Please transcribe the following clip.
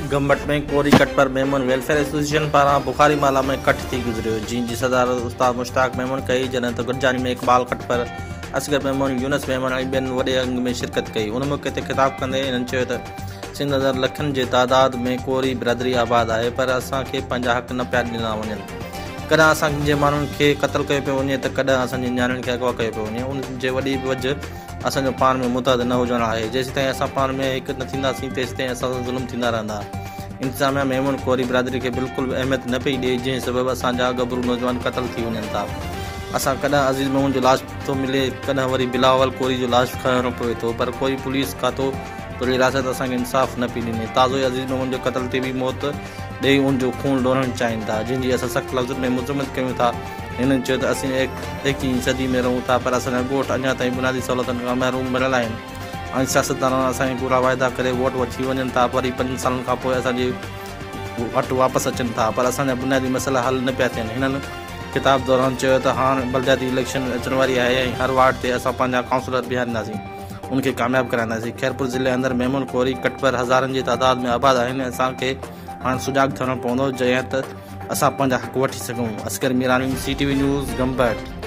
गंबट में कोरी कट पर मेमन वेलफेयर एसोसिएशन पारा बुखारी माला में कट थी गुजरियो जी सदार उस्ताद मुश्ताक मेमन कई जन तो गुरजानी में इकबाल कट पर असगर मेमन यूनस मेमन बेन वडे अंग में शिरकत कई उन मौके ते खिताब कंदे इन्हनि चयो त सिंध अंदर लखन के तादाद में कोरी बिरादरी आबाद है पर असांखे पंहिंजा हक़ न पिया ॾिना वञनि कॾहिं असांजे माण्हुनि खे क़तल कयो पियो वञे त कॾहिं असांजी नियाणियुनि खे अगवा कयो पियो वञे उनजे वॾी वजह असांजो पाण में मुतहद न हुजणु आहे जेसि ताईं असां पाण में हिकु न थींदासीं तेसि ताईं असां ज़ुल्म थींदा रहंदा। इंतिज़ामिया मेमन कोरी बिरादरी खे बिल्कुलु अहमियत न पई ॾिए जंहिं सबबु असांजा गबरू नौजवान क़तल थी वञनि था। असां कॾहिं अज़ीज़ मेमन जो लाश थो मिले कॾहिं वरी बिलावल कोरी जो लाश खणणो पवे थो पर कोई पुलिस खातो तो रियासत असांखे इंसाफ़ न पई ॾिने। ताज़ो अज़ीज़ मेमन जो क़तल ते बि मौत ॾेई उनजो खून ॾोड़णु चाहिनि था जंहिंजी असां सख़्तु लफ़्ज़नि में मुज़म्मत कयूं था। हिननि चयो त असीं 21वीं सदी में रहूं था पर असांजा ॻोठ अञा ताईं बुनियादी सहूलियतुनि खां महरूम मिलियल आहिनि ऐं सियासतदान असांखे पूरा वाइदा करे वोट वठी वञनि था वरी 5 सालनि खां पोइ असांजे वटि वापसि अचनि था पर असांजा बुनियादी मसइला हल न पिया थियनि। हिननि किताब दौरान चयो त हाणे बलदियाती इलेक्शन अचण वारी आहे ऐं हर वार्ड ते असां पंहिंजा काउंसलर बीहारींदासीं उनखे कामयाबु कराईंदासीं। खैरपुर ज़िले अंदरि मेमन कोरी कट पर हज़ारनि जी तादाद में आबाद आहिनि। असांखे हाणे सुजाॻ थियणो पवंदो जंहिं त असां पंहिंजा हक़ वठी सघूं। Asghar Mirani CTV news Gambat.